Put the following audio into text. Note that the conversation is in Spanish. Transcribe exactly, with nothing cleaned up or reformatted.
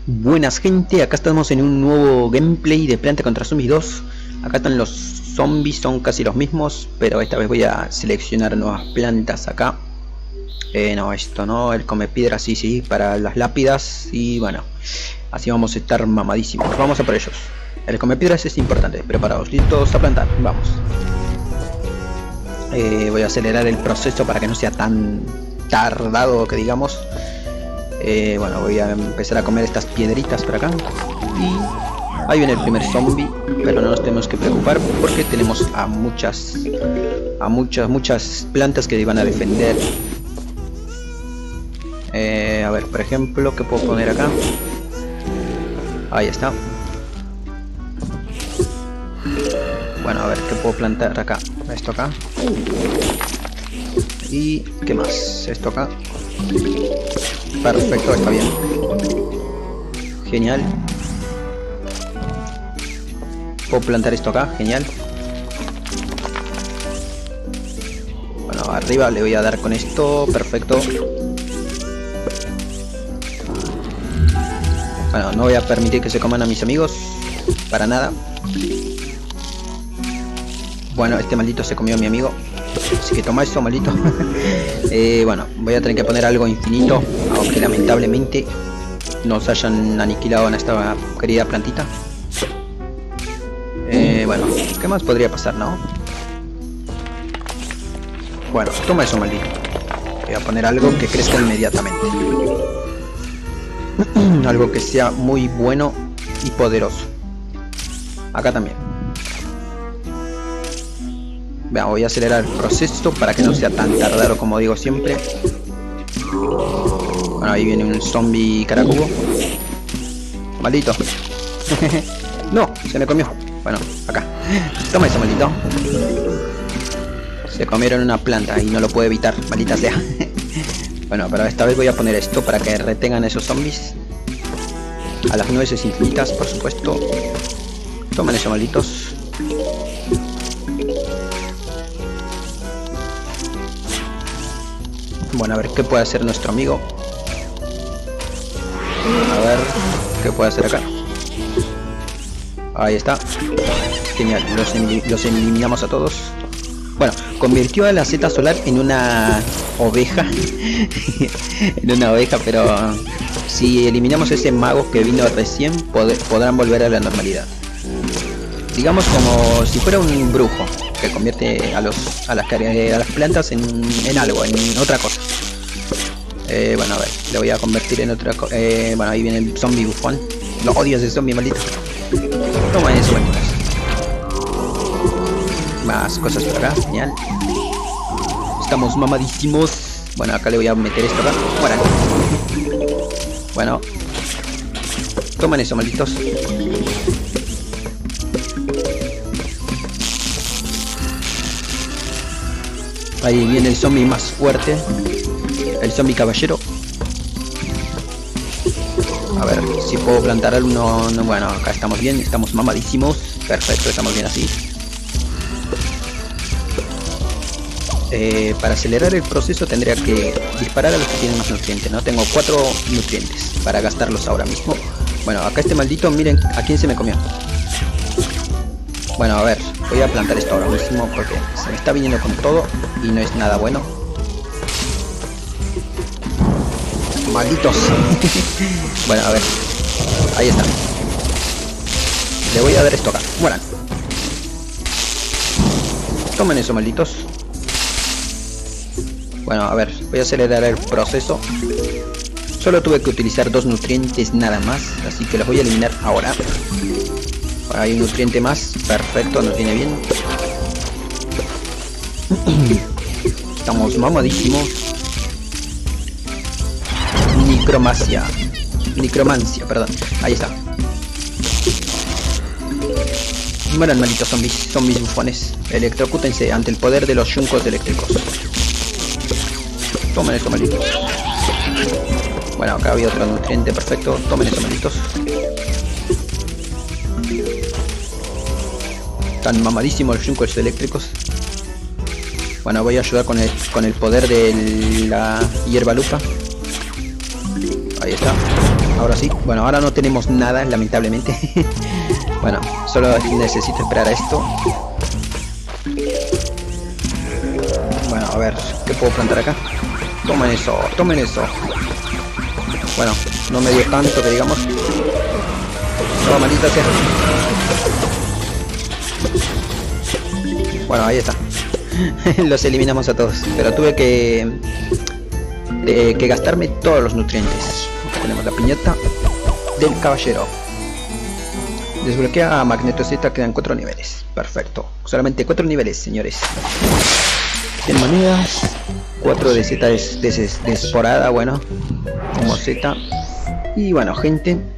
Buenas gente, acá estamos en un nuevo gameplay de Planta contra Zombies dos. Acá están los zombies, son casi los mismos, pero esta vez voy a seleccionar nuevas plantas acá. Eh, no, esto no, el come piedras, sí, sí, para las lápidas. Y bueno, así vamos a estar mamadísimos. Vamos a por ellos. El come piedras es importante, preparados, listos a plantar, vamos. Eh, voy a acelerar el proceso para que no sea tan tardado, que digamos. Eh, bueno, voy a empezar a comer estas piedritas por acá. Y ahí viene el primer zombie, pero no nos tenemos que preocupar porque tenemos a muchas a muchas muchas plantas que van a defender. Eh, a ver, por ejemplo, ¿qué puedo poner acá? Ahí está. Bueno, a ver, ¿qué puedo plantar acá? Esto acá. Y ¿qué más? Esto acá. Perfecto, está bien. Genial. Puedo plantar esto acá, genial. Bueno, arriba le voy a dar con esto, perfecto. Bueno, no voy a permitir que se coman a mis amigos, para nada. Bueno, este maldito se comió a mi amigo, así que toma eso, maldito. eh, bueno, voy a tener que poner algo infinito, aunque lamentablemente nos hayan aniquilado en esta querida plantita. Eh, bueno, ¿qué más podría pasar, no? Bueno, toma eso, maldito. Voy a poner algo que crezca inmediatamente. Algo que sea muy bueno y poderoso. Acá también. Vean, voy a acelerar el proceso para que no sea tan tardado como digo siempre. Bueno, ahí viene un zombie caracubo. Maldito. No, se me comió. Bueno, acá. Toma eso, maldito. Se comieron una planta y no lo puedo evitar, maldita sea. Bueno, pero esta vez voy a poner esto para que retengan esos zombies. A las nueces infinitas, por supuesto. Tomen eso, malditos. Bueno, a ver qué puede hacer nuestro amigo. A ver qué puede hacer acá. Ahí está. Genial, los, los eliminamos a todos. Bueno, convirtió a la Z solar en una oveja. En una oveja, pero si eliminamos ese mago que vino recién, pod podrán volver a la normalidad. Digamos como si fuera un brujo que convierte a los a las, a las plantas en, en algo, en otra cosa. Eh, bueno, a ver, le voy a convertir en otra cosa. Eh, bueno, ahí viene el zombie bufón. Lo odio ese zombie, maldito. Toma eso, malditos. Más cosas por acá, genial. Estamos mamadísimos. Bueno, acá le voy a meter esto acá. Bueno, bueno. Tomen eso, malditos. Ahí viene el zombie más fuerte. El zombie caballero. A ver si puedo plantar uno. No, bueno, acá estamos bien, estamos mamadísimos. Perfecto, estamos bien así. Eh, para acelerar el proceso tendría que disparar a los que tienen más nutrientes, ¿no? Tengo cuatro nutrientes para gastarlos ahora mismo. Bueno, acá este maldito, miren a quién se me comió. Bueno, a ver, voy a plantar esto ahora mismo porque se me está viniendo con todo y no es nada bueno. Malditos. Bueno, a ver, ahí está. Le voy a dar esto acá, mueran. Tomen eso, malditos. Bueno, a ver, voy a acelerar el proceso. Solo tuve que utilizar dos nutrientes nada más, así que los voy a eliminar ahora. Hay un nutriente más, perfecto, nos viene bien. Estamos mamadísimos. Necromancia. Necromancia, perdón. Ahí está. Mueran, malditos zombies, zombies bufones. Electrocútense ante el poder de los yuncos eléctricos. Tomen eso, malditos. Bueno, acá había otro nutriente, perfecto. Tomen eso, malditos. Están mamadísimos los yuncos eléctricos. Bueno, voy a ayudar con el, con el poder de la hierba lupa. Ahí está. ahora sí. Bueno, ahora no tenemos nada, lamentablemente. Bueno, solo necesito esperar a esto. Bueno, a ver, ¿qué puedo plantar acá? Tomen eso, tomen eso. Bueno, no me dio tanto que digamos. No, maldita sea. Bueno, ahí está. Los eliminamos a todos. Pero tuve que... De, que gastarme todos los nutrientes. Acá tenemos la piñata del caballero. Desbloquea a Magneto Z, quedan cuatro niveles. Perfecto. Solamente cuatro niveles, señores. cien monedas. cuatro de Z de, de, de esporada, bueno. Como Z. Y bueno, gente.